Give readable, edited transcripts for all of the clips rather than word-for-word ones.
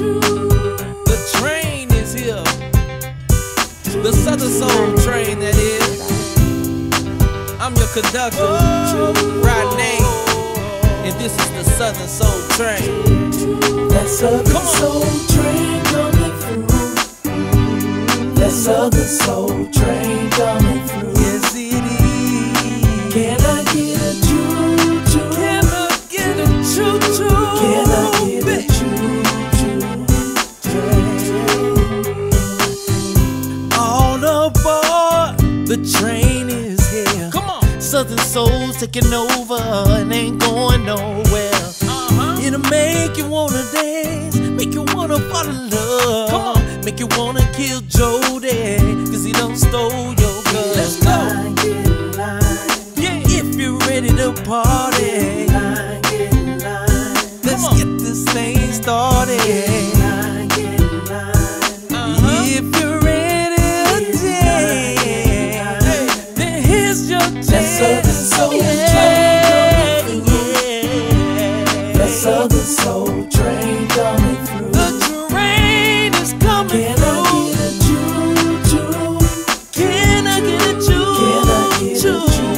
The train is here. The Southern Soul train, that is. I'm your conductor, Rodney, and this is the Southern Soul train. That Southern Soul train coming through. That Southern Soul train coming through. Yes, it is. Can I get a choo-choo? Can I get a choo-choo? Can I get a choo-choo train? All aboard, the train is here. Come on. Southern Soul's taking over and ain't going nowhere. It'll make you wanna dance, make you wanna fall in love. Come on. Make you wanna kill Jody, cause he done stole your girl. Let's go. Get in line. Yeah, if you're ready to party, Get in line. let's get this thing started. Get in line. If you're ready to dance, then here's your chance. That Southern Soul train coming through. That Southern Soul train coming through. The train is coming Can I through. get a choo-choo? Can I get a choo? Can I get a choo-choo?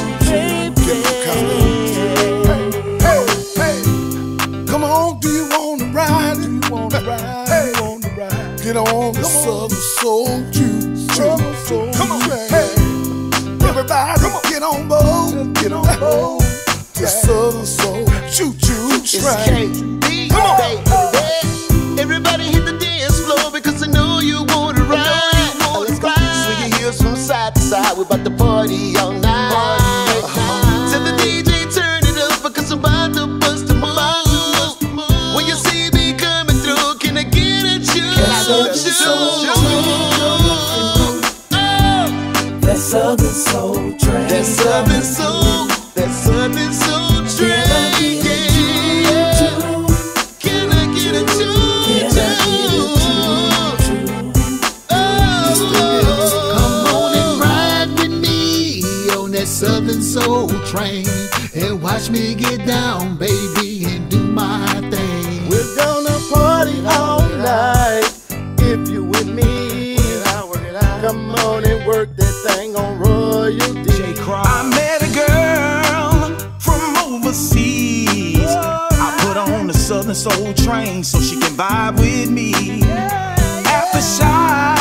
Hey, hey, come on, do you wanna ride? Do you wanna ride? Hey, you wanna ride? Get on the Southern Soul choo-choo. Come on, hey, everybody, get on board. Get on board. The Southern Soul choo-choo train. Come on, everybody hit the dance floor because I know you wanna ride. Let's go. Swing your heels from side to side. We're about to party all night. Tell the DJ turn it up because I'm about to bust a move. When you see me coming through, can I get a choo-choo? That Southern Soul train. That Southern Soul, that Southern Soul train. Can I get a choo-choo? Come on and ride with me on that Southern Soul train and watch me get down, baby, and do my thing. We're gonna party all night if you with me. Come on and work that thing on royalty. I met a girl from overseas. I put on the Southern Soul train so she can vibe with me. After shy